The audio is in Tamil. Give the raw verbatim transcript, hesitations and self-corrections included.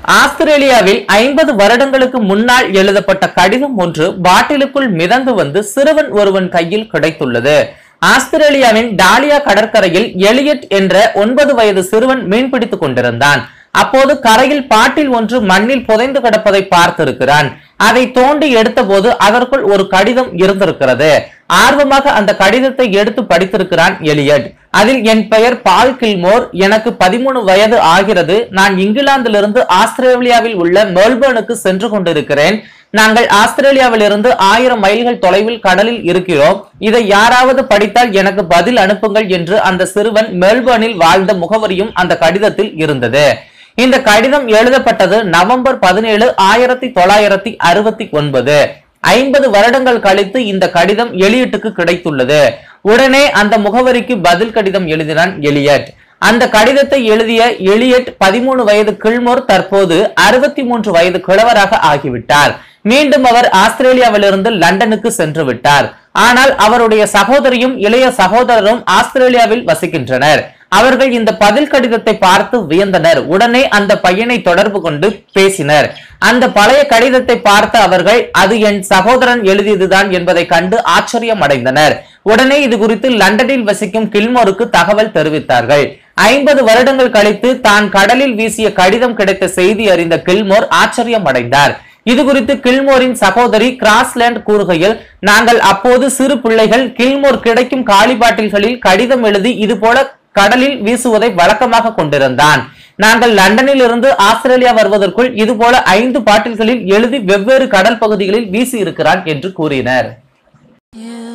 ஆஸ்திரேலியாவில் ஐம்பது வருடங்களுக்கு முன்னால் எழுதப்பட்ட கடிதம் ஒன்று பாட்டிலுக்குள் மிதந்து வந்து சிறுவன் ஒருவன் கையில் கிடைத்துள்ளது. ஆஸ்திரேலியாவின் டாலியா கடற்கரையில் எலியட் என்ற ஒன்பது வயது சிறுவன் மீன்பிடித்துக் கொண்டிருந்தான். அப்போது கரையில் பாட்டில் ஒன்று மண்ணில் புதைந்து கிடப்பதை பார்த்திருக்கிறான். அதை தோண்டி எடுத்த போது அதற்குள் ஒரு கடிதம் இருந்திருக்கிறது. ஆர்வமாக அந்த கடிதத்தை எடுத்து படித்திருக்கிறான் எலியட். அதில் என் பெயர் பால் கில்மோர், எனக்கு பதிமூணு வயது ஆகிறது. நான் இங்கிலாந்திலிருந்து ஆஸ்திரேலியாவில் உள்ள மெல்பர்னுக்கு சென்று கொண்டிருக்கிறேன். நாங்கள் ஆஸ்திரேலியாவில் இருந்து ஆயிரம் மைல்கள் தொலைவில் கடலில் இருக்கிறோம். இதை யாராவது படித்தால் எனக்கு பதில் அனுப்புங்கள் என்று அந்த சிறுவன் மெல்பர்னில் வாழ்ந்த முகவரியும் அந்த கடிதத்தில் இருந்தது. இந்த கடிதம் எழுதப்பட்டது நவம்பர் பதினேழு ஆயிரத்தி தொள்ளாயிரத்தி அறுபத்தி ஒன்பது. ஐம்பது வருடங்கள் கழித்து இந்த கடிதம் எலியட்டுக்கு கிடைத்துள்ளது. உடனே அந்த முகவரிக்கு பதில் கடிதம் எழுதினான் எலியட். அந்த கடிதத்தை எழுதிய எலியட் பதிமூணு வயது கில்மோர் தற்போது அறுபத்தி மூன்று வயது கிழவராக ஆகிவிட்டார். மீண்டும் அவர் ஆஸ்திரேலியாவிலிருந்து லண்டனுக்கு சென்று விட்டார். ஆனால் அவருடைய சகோதரியும் இளைய சகோதரரும் ஆஸ்திரேலியாவில் வசிக்கின்றனர். அவர்கள் இந்த பதில் கடிதத்தை பார்த்து வியந்தனர். உடனே அந்த பையனை தொடர்பு கொண்டு பேசினர். அந்த பழைய கடிதத்தை பார்த்த அவர்கள் அது என் சகோதரன் எழுதியதுதான் என்பதை கண்டு ஆச்சரியம் அடைந்தனர். உடனே இது குறித்து லண்டனில் வசிக்கும் கில்மோருக்கு தகவல் தெரிவித்தார்கள். ஐம்பது வருடங்கள் கழித்து தான் கடலில் வீசிய கடிதம் கிடைத்த செய்தி அறிந்த கில்மோர் ஆச்சரியம் அடைந்தார். இது குறித்து கில்மோரின் சகோதரி கிராஸ்லேண்ட் கூறுகையில், நாங்கள் அப்போது சிறு பிள்ளைகள். கில்மோர் கிடைக்கும் காலி பாட்டில்களில் கடிதம் எழுதி இது போல கடலில் வீசுவதை வழக்கமாக கொண்டிருந்தான். நாங்கள் லண்டனில் இருந்து ஆஸ்திரேலியா வருவதற்குள் இது போல ஐந்து பாட்டில்களில் எழுதி வெவ்வேறு கடல் பகுதிகளில் வீசி இருக்கிறான் என்று கூறினர்.